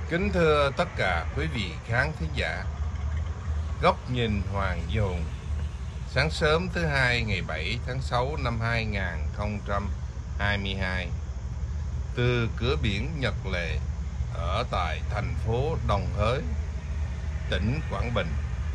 Kính thưa tất cả quý vị khán thính giả, Góc nhìn Hoàng Duy Hùng, sáng sớm thứ Hai ngày 7 tháng 6 năm 2022, từ cửa biển Nhật Lệ ở tại thành phố Đồng Hới, tỉnh Quảng Bình.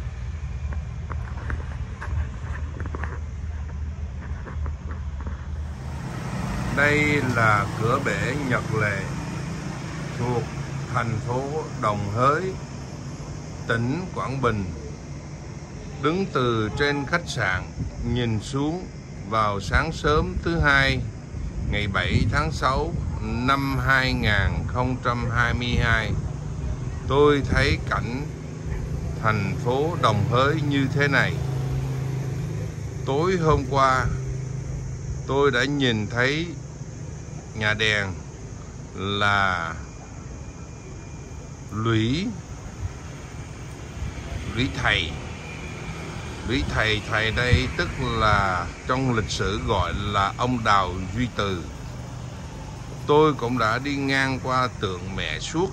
Đây là cửa bể Nhật Lệ thuộc thành phố Đồng Hới, tỉnh Quảng Bình. Đứng từ trên khách sạn nhìn xuống vào sáng sớm thứ Hai ngày 7 tháng 6 năm 2022, tôi thấy cảnh thành phố Đồng Hới như thế này. Tối hôm qua tôi đã nhìn thấy nhà đèn là lũy thầy. Thầy đây tức là trong lịch sử gọi là ông Đào Duy Từ. Tôi cũng đã đi ngang qua tượng Mẹ Suốt,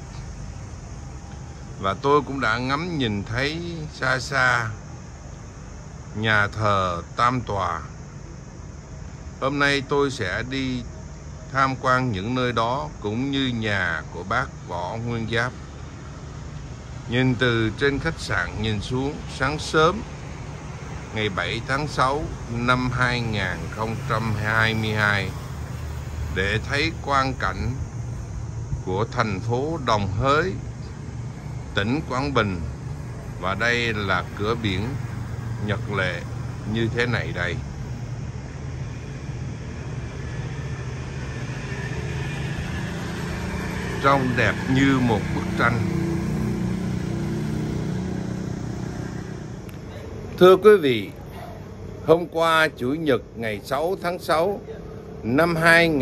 và tôi cũng đã ngắm nhìn thấy xa xa nhà thờ Tam Tòa. Hôm nay tôi sẽ đi tham quan những nơi đó, cũng như nhà của bác Võ Nguyên Giáp. Nhìn từ trên khách sạn nhìn xuống sáng sớm ngày 7 tháng 6 năm 2022 để thấy quang cảnh của thành phố Đồng Hới, tỉnh Quảng Bình. Và đây là cửa biển Nhật Lệ như thế này đây. Trông đẹp như một bức tranh. Thưa quý vị, hôm qua Chủ nhật ngày 6 tháng 6 năm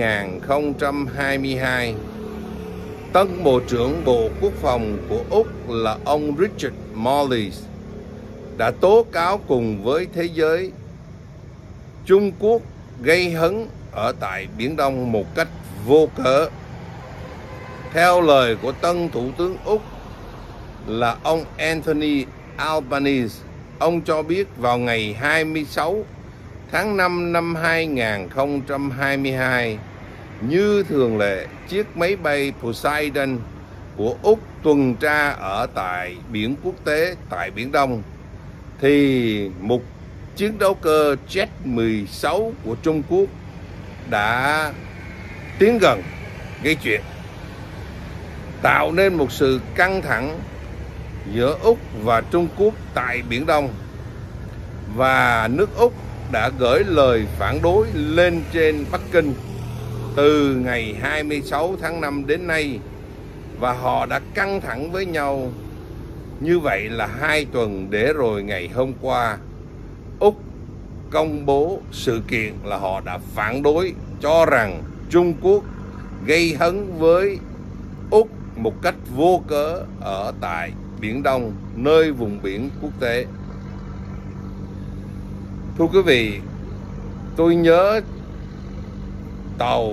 2022, Tân Bộ trưởng Bộ Quốc phòng của Úc là ông Richard Marles đã tố cáo cùng với thế giới Trung Quốc gây hấn ở tại Biển Đông một cách vô cớ. Theo lời của Tân Thủ tướng Úc là ông Anthony Albanese, ông cho biết vào ngày 26 tháng 5 năm 2022, như thường lệ, chiếc máy bay Poseidon của Úc tuần tra ở tại biển quốc tế tại Biển Đông, thì một chiến đấu cơ Jet 16 của Trung Quốc đã tiến gần gây chuyện, tạo nên một sự căng thẳng giữa Úc và Trung Quốc tại Biển Đông. Và nước Úc đã gửi lời phản đối lên trên Bắc Kinh từ ngày 26 tháng 5 đến nay, và họ đã căng thẳng với nhau như vậy là 2 tuần, để rồi ngày hôm qua Úc công bố sự kiện là họ đã phản đối, cho rằng Trung Quốc gây hấn với Úc một cách vô cớ ở tại Biển Đông, nơi vùng biển quốc tế. Thưa quý vị, tôi nhớ tàu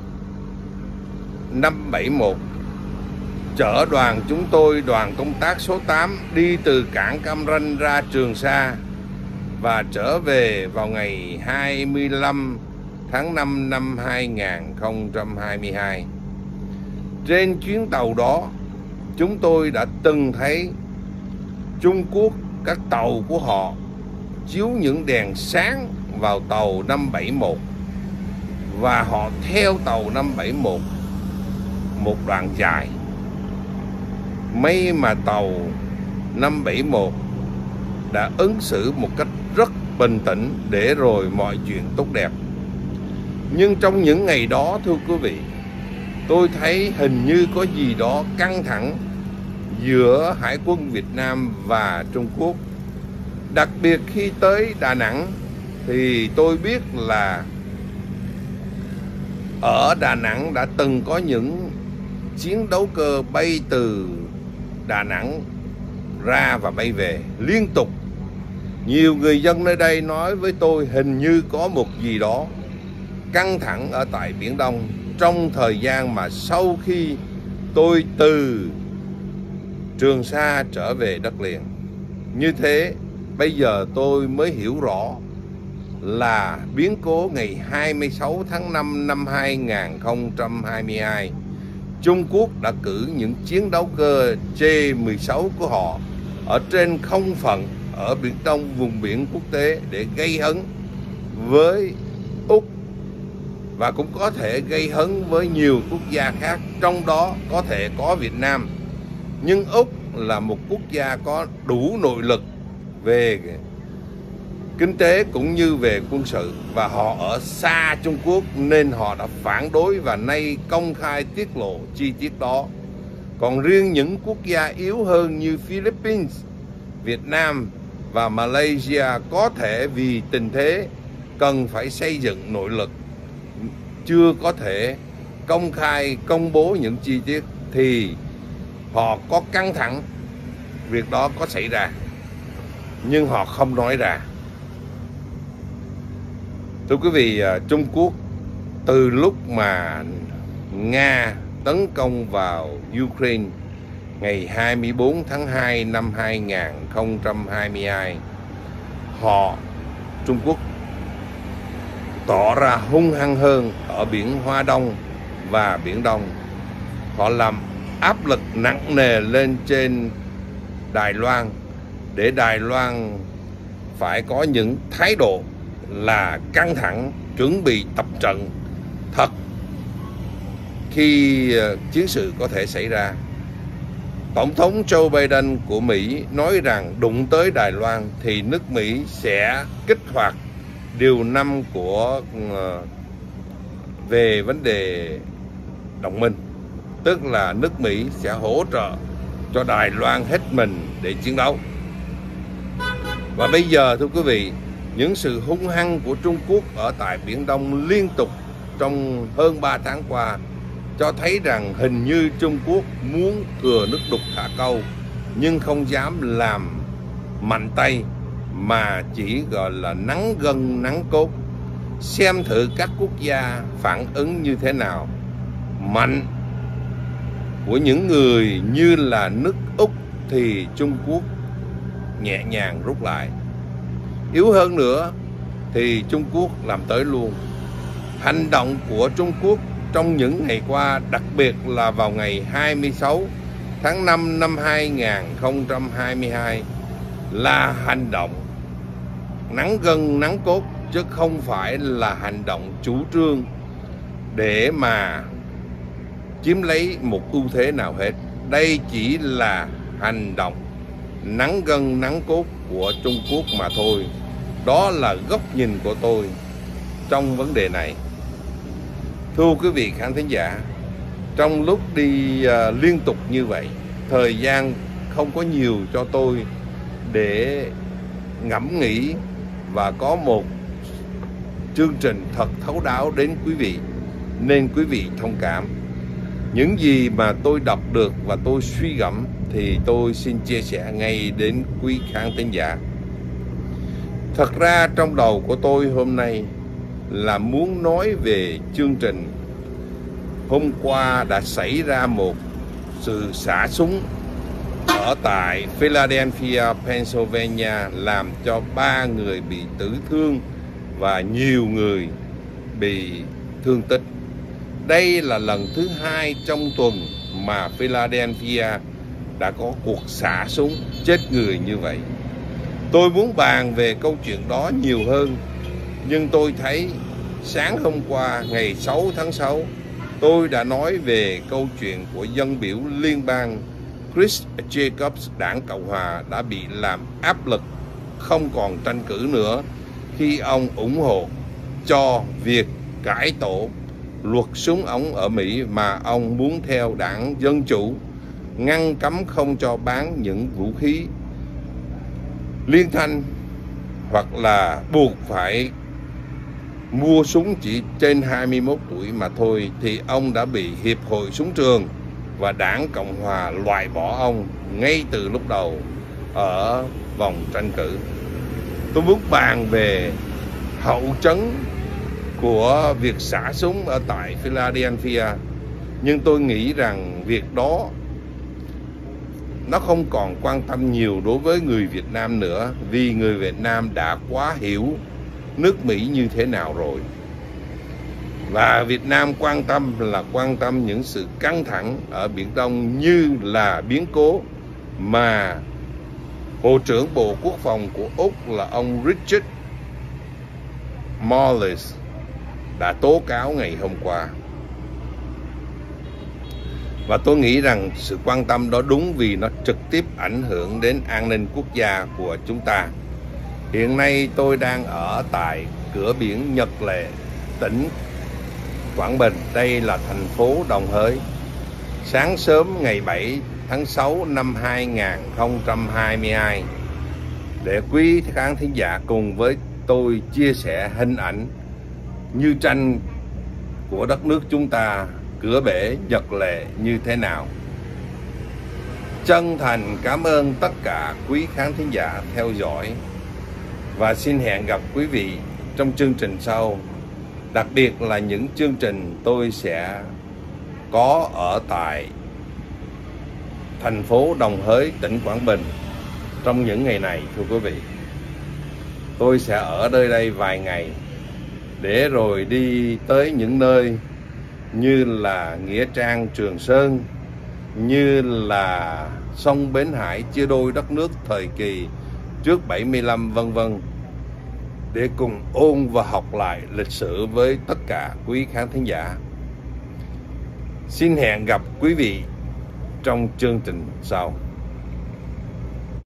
571 chở đoàn chúng tôi, đoàn công tác số 8, đi từ cảng Cam Ranh ra Trường Sa và trở về vào ngày 25 tháng 5 năm 2022. Trên chuyến tàu đó, chúng tôi đã từng thấy Trung Quốc, các tàu của họ chiếu những đèn sáng vào tàu 571, và họ theo tàu 571 một đoạn dài. May mà tàu 571 đã ứng xử một cách rất bình tĩnh, để rồi mọi chuyện tốt đẹp. Nhưng trong những ngày đó, thưa quý vị, tôi thấy hình như có gì đó căng thẳng giữa Hải quân Việt Nam và Trung Quốc. Đặc biệt khi tới Đà Nẵng thì tôi biết là ở Đà Nẵng đã từng có những chiến đấu cơ bay từ Đà Nẵng ra và bay về liên tục. Nhiều người dân nơi đây nói với tôi hình như có một gì đó căng thẳng ở tại Biển Đông trong thời gian mà sau khi tôi từ Trường Sa trở về đất liền. Như thế, bây giờ tôi mới hiểu rõ là biến cố ngày 26 tháng 5 năm 2022, Trung Quốc đã cử những chiến đấu cơ J-16 của họ ở trên không phận ở Biển Đông, vùng biển quốc tế để gây hấn với Úc, và cũng có thể gây hấn với nhiều quốc gia khác, trong đó có thể có Việt Nam. Nhưng Úc là một quốc gia có đủ nội lực về kinh tế cũng như về quân sự, và họ ở xa Trung Quốc nên họ đã phản đối và nay công khai tiết lộ chi tiết đó. Còn riêng những quốc gia yếu hơn như Philippines, Việt Nam và Malaysia có thể vì tình thế cần phải xây dựng nội lực, chưa có thể công khai công bố những chi tiết, thì họ có căng thẳng việc đó có xảy ra, nhưng họ không nói ra. Thưa quý vị, Trung Quốc từ lúc mà Nga tấn công vào Ukraine ngày 24 tháng 2 năm 2022, Trung Quốc tỏ ra hung hăng hơn ở biển Hoa Đông và Biển Đông. Họ làm áp lực nặng nề lên trên Đài Loan để Đài Loan phải có những thái độ là căng thẳng, chuẩn bị tập trận thật khi chiến sự có thể xảy ra. Tổng thống Joe Biden của Mỹ nói rằng đụng tới Đài Loan thì nước Mỹ sẽ kích hoạt điều 5 về vấn đề đồng minh, tức là nước Mỹ sẽ hỗ trợ cho Đài Loan hết mình để chiến đấu. Và bây giờ thưa quý vị, những sự hung hăng của Trung Quốc ở tại Biển Đông liên tục trong hơn 3 tháng qua cho thấy rằng hình như Trung Quốc muốn thừa nước đục thả câu, nhưng không dám làm mạnh tay mà chỉ gọi là nắn gân nắn cốt. Xem thử các quốc gia phản ứng như thế nào. Mạnh của những người như là nước Úc thì Trung Quốc nhẹ nhàng rút lại. Yếu hơn nữa thì Trung Quốc làm tới luôn. Hành động của Trung Quốc trong những ngày qua, đặc biệt là vào ngày 26 tháng 5 năm 2022, là hành động nắn gân nắn cốt, chứ không phải là hành động chủ trương để mà chiếm lấy một ưu thế nào hết. Đây chỉ là hành động nắn gân nắn cốt của Trung Quốc mà thôi. Đó là góc nhìn của tôi trong vấn đề này. Thưa quý vị khán thính giả, trong lúc đi liên tục như vậy, thời gian không có nhiều cho tôi để ngẫm nghĩ và có một chương trình thật thấu đáo đến quý vị, nên quý vị thông cảm. Những gì mà tôi đọc được và tôi suy gẫm thì tôi xin chia sẻ ngay đến quý khán thính giả. Thật ra trong đầu của tôi hôm nay là muốn nói về chương trình hôm qua đã xảy ra một sự xả súng ở tại Philadelphia, Pennsylvania, làm cho 3 người bị tử thương và nhiều người bị thương tích. Đây là lần thứ 2 trong tuần mà Philadelphia đã có cuộc xả súng chết người như vậy. Tôi muốn bàn về câu chuyện đó nhiều hơn, nhưng tôi thấy sáng hôm qua ngày 6 tháng 6, tôi đã nói về câu chuyện của dân biểu liên bang Chris Jacobs, đảng Cộng Hòa đã bị làm áp lực không còn tranh cử nữa khi ông ủng hộ cho việc cải tổ luật súng ống ở Mỹ, mà ông muốn theo đảng Dân Chủ ngăn cấm không cho bán những vũ khí liên thanh hoặc là buộc phải mua súng chỉ trên 21 tuổi mà thôi, thì ông đã bị Hiệp hội Súng trường và đảng Cộng Hòa loại bỏ ông ngay từ lúc đầu ở vòng tranh cử. Tôi muốn bàn về hậu chấn của việc xả súng ở tại Philadelphia, nhưng tôi nghĩ rằng việc đó nó không còn quan tâm nhiều đối với người Việt Nam nữa, vì người Việt Nam đã quá hiểu nước Mỹ như thế nào rồi. Và Việt Nam quan tâm những sự căng thẳng ở Biển Đông, như là biến cố mà Bộ trưởng Bộ Quốc phòng của Úc là ông Richard Marles đã tố cáo ngày hôm qua. Và tôi nghĩ rằng sự quan tâm đó đúng, vì nó trực tiếp ảnh hưởng đến an ninh quốc gia của chúng ta. Hiện nay tôi đang ở tại cửa biển Nhật Lệ, tỉnh Quảng Bình. Đây là thành phố Đồng Hới. Sáng sớm ngày 7 tháng 6 năm 2022, để quý khán thính giả cùng với tôi chia sẻ hình ảnh như tranh của đất nước chúng ta, cửa bể Nhật Lệ như thế nào. Chân thành cảm ơn tất cả quý khán thính giả theo dõi, và xin hẹn gặp quý vị trong chương trình sau. Đặc biệt là những chương trình tôi sẽ có ở tại thành phố Đồng Hới, tỉnh Quảng Bình trong những ngày này. Thưa quý vị, tôi sẽ ở đây vài ngày để rồi đi tới những nơi như là Nghĩa Trang Trường Sơn, như là sông Bến Hải chia đôi đất nước thời kỳ trước 75 vân vân, để cùng ôn và học lại lịch sử với tất cả quý khán thính giả. Xin hẹn gặp quý vị trong chương trình sau.